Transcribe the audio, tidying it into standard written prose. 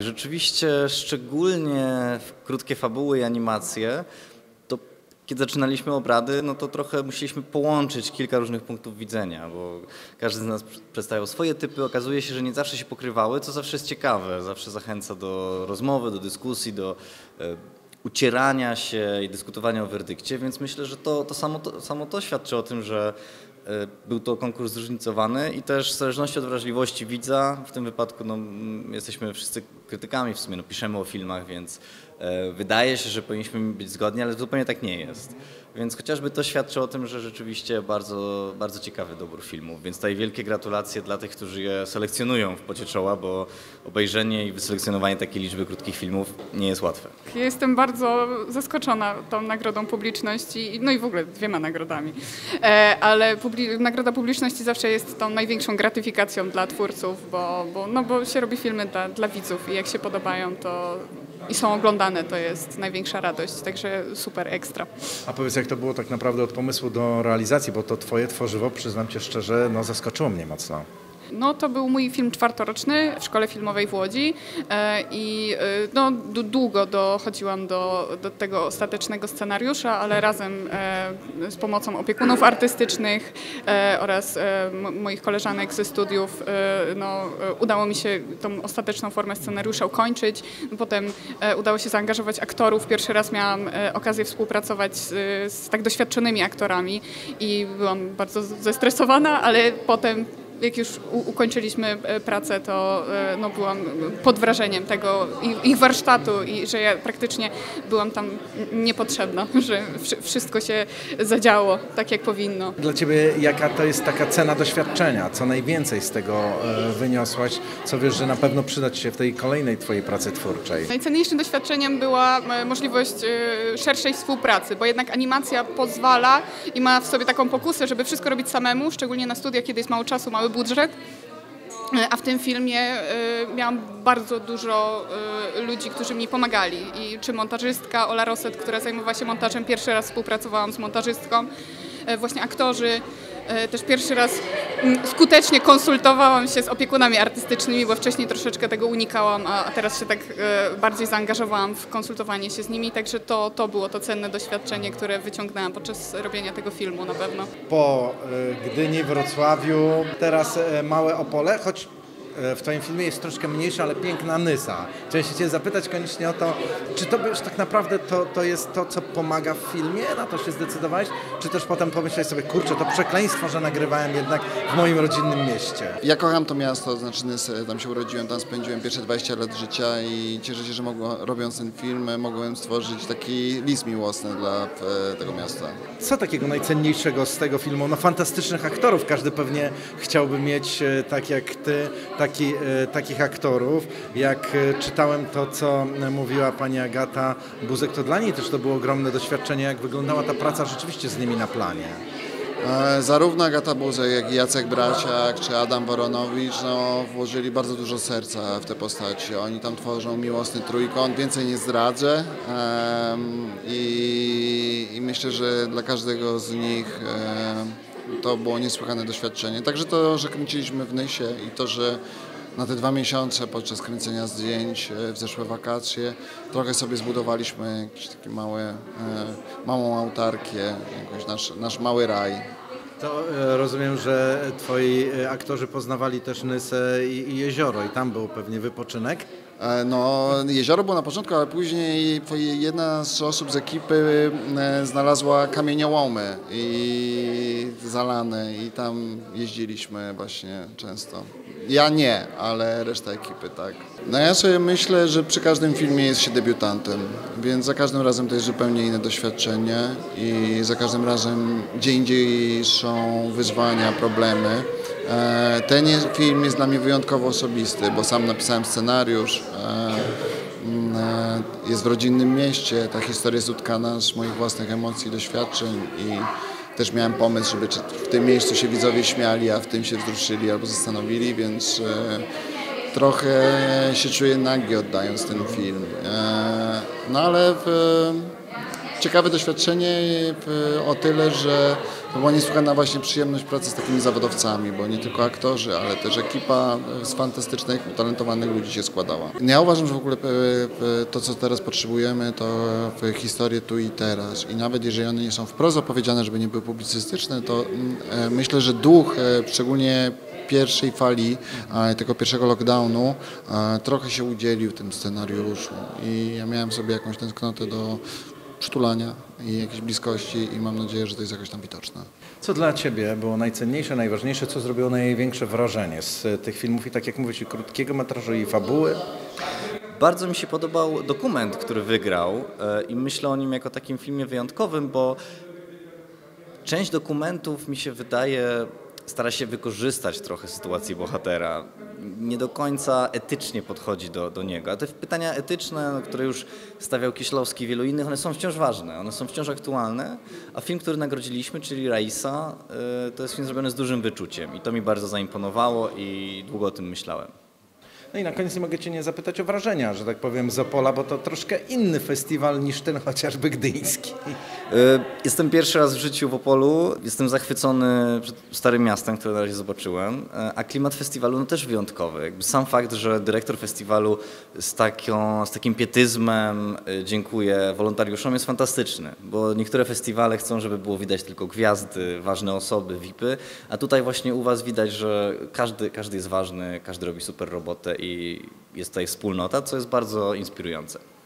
Rzeczywiście, szczególnie w krótkie fabuły i animacje, to kiedy zaczynaliśmy obrady, no to trochę musieliśmy połączyć kilka różnych punktów widzenia, bo każdy z nas przedstawiał swoje typy. Okazuje się, że nie zawsze się pokrywały, co zawsze jest ciekawe, zawsze zachęca do rozmowy, do dyskusji, do ucierania się i dyskutowania o werdykcie, więc myślę, że samo to świadczy o tym, że był to konkurs zróżnicowany i też w zależności od wrażliwości widza, w tym wypadku jesteśmy wszyscy krytykami w sumie, piszemy o filmach, więc wydaje się, że powinniśmy być zgodni, ale zupełnie tak nie jest. Więc chociażby to świadczy o tym, że rzeczywiście bardzo, bardzo ciekawy dobór filmów, więc tutaj wielkie gratulacje dla tych, którzy je selekcjonują w pocie czoła, bo obejrzenie i wyselekcjonowanie takiej liczby krótkich filmów nie jest łatwe. Ja jestem bardzo zaskoczona tą nagrodą publiczności, no i w ogóle 2 nagrodami, ale nagroda publiczności zawsze jest tą największą gratyfikacją dla twórców, bo się robi filmy dla widzów i jak się podobają, to i są oglądane, to jest największa radość, także super, ekstra. A powiedz, jak to było tak naprawdę od pomysłu do realizacji, bo to twoje tworzywo, przyznam cię szczerze, zaskoczyło mnie mocno. No, to był mój film 4-roczny w Szkole Filmowej w Łodzi i długo dochodziłam do tego ostatecznego scenariusza, ale razem z pomocą opiekunów artystycznych oraz moich koleżanek ze studiów udało mi się tą ostateczną formę scenariusza ukończyć. Potem udało się zaangażować aktorów. Pierwszy raz miałam okazję współpracować z tak doświadczonymi aktorami i byłam bardzo zestresowana, ale potem jak już ukończyliśmy pracę, to byłam pod wrażeniem tego ich warsztatu i że ja praktycznie byłam tam niepotrzebna, że wszystko się zadziało tak, jak powinno. Dla ciebie jaka to jest taka cena doświadczenia? Co najwięcej z tego wyniosłaś? Co wiesz, że na pewno przyda ci się w tej kolejnej twojej pracy twórczej? Najcenniejszym doświadczeniem była możliwość szerszej współpracy, bo jednak animacja pozwala i ma w sobie taką pokusę, żeby wszystko robić samemu, szczególnie na studiach, kiedy jest mało czasu, mały budżet, a w tym filmie miałam bardzo dużo ludzi, którzy mi pomagali. I czy montażystka Ola Roset, która zajmowała się montażem, pierwszy raz współpracowałam z montażystką, właśnie aktorzy. Też pierwszy raz skutecznie konsultowałam się z opiekunami artystycznymi, bo wcześniej troszeczkę tego unikałam, a teraz się tak bardziej zaangażowałam w konsultowanie się z nimi, także to było to cenne doświadczenie, które wyciągnęłam podczas robienia tego filmu na pewno. Po Gdyni, Wrocławiu, teraz Małe Opole, choć w twoim filmie jest troszkę mniejsza, ale piękna Nysa. Chciałem się cię zapytać koniecznie o to, czy to już tak naprawdę to jest to, co pomaga w filmie? Na to się zdecydowałeś? Czy też potem pomyślałeś sobie, kurczę, to przekleństwo, że nagrywałem jednak w moim rodzinnym mieście? Ja kocham to miasto, znaczy Nysę, tam się urodziłem, tam spędziłem pierwsze 20 lat życia i cieszę się, że robiąc ten film, mogłem stworzyć taki list miłosny dla tego miasta. Co takiego najcenniejszego z tego filmu? No fantastycznych aktorów, każdy pewnie chciałby mieć, tak jak ty, takich aktorów. Jak czytałem to, co mówiła pani Agata Buzek, to dla niej też to było ogromne doświadczenie, jak wyglądała ta praca rzeczywiście z nimi na planie. Zarówno Agata Buzek, jak i Jacek Braciak, czy Adam Woronowicz włożyli bardzo dużo serca w te postaci. Oni tam tworzą miłosny trójkąt, więcej nie zdradzę i myślę, że dla każdego z nich to było niesłychane doświadczenie. Także to, że kręciliśmy w Nysie i to, że na te 2 miesiące podczas kręcenia zdjęć w zeszłe wakacje trochę sobie zbudowaliśmy jakieś takie małą autarkię, jakoś nasz mały raj. To rozumiem, że twoi aktorzy poznawali też Nysę i jezioro i tam był pewnie wypoczynek. No, jezioro było na początku, ale później jedna z osób z ekipy znalazła kamieniołomy i zalane i tam jeździliśmy właśnie często. Ja nie, ale reszta ekipy tak. No ja sobie myślę, że przy każdym filmie jest się debiutantem, więc za każdym razem to jest zupełnie inne doświadczenie i za każdym razem gdzie indziej są wyzwania, problemy. Ten film jest dla mnie wyjątkowo osobisty, bo sam napisałem scenariusz, jest w rodzinnym mieście, ta historia jest utkana z moich własnych emocji, doświadczeń i też miałem pomysł, żeby w tym miejscu się widzowie śmiali, a w tym się wzruszyli albo zastanowili, więc trochę się czuję nagi oddając ten film. No ale ciekawe doświadczenie o tyle, że to była niesłychana właśnie przyjemność pracy z takimi zawodowcami, bo nie tylko aktorzy, ale też ekipa z fantastycznych, utalentowanych ludzi się składała. Ja uważam, że w ogóle to, co teraz potrzebujemy, to historie tu i teraz. I nawet jeżeli one nie są wprost opowiedziane, żeby nie były publicystyczne, to myślę, że duch, szczególnie pierwszej fali, tego pierwszego lockdownu, trochę się udzielił tym scenariuszu i ja miałem sobie jakąś tęsknotę do przytulania i jakiejś bliskości i mam nadzieję, że to jest jakoś tam widoczne. Co dla Ciebie było najcenniejsze, najważniejsze, co zrobiło największe wrażenie z tych filmów i tak jak mówisz, i krótkiego metrażu i fabuły? Bardzo mi się podobał dokument, który wygrał i myślę o nim jako takim filmie wyjątkowym, bo część dokumentów mi się wydaje stara się wykorzystać trochę sytuację bohatera. Nie do końca etycznie podchodzi do niego. A te pytania etyczne, które już stawiał Kieślowski i wielu innych, one są wciąż ważne, one są wciąż aktualne, a film, który nagrodziliśmy, czyli Raisa, to jest film zrobiony z dużym wyczuciem i to mi bardzo zaimponowało i długo o tym myślałem. No i na koniec nie mogę Cię nie zapytać o wrażenia, że tak powiem, z Opola, bo to troszkę inny festiwal niż ten chociażby gdyński. Jestem pierwszy raz w życiu w Opolu, jestem zachwycony Starym Miastem, które na razie zobaczyłem, a klimat festiwalu no też wyjątkowy. Jakby sam fakt, że dyrektor festiwalu z takim pietyzmem dziękuję wolontariuszom jest fantastyczny, bo niektóre festiwale chcą, żeby było widać tylko gwiazdy, ważne osoby, VIP-y, a tutaj właśnie u Was widać, że każdy jest ważny, każdy robi super robotę i jest tutaj wspólnota, co jest bardzo inspirujące.